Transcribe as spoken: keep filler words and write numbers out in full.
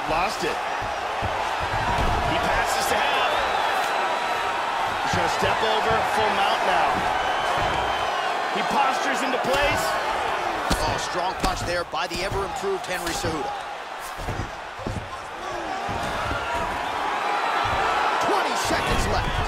Lost it. He passes to half. He's going to step over, full mount now. He postures into place. Oh, strong punch there by the ever-improved Henry Cejudo. twenty seconds left.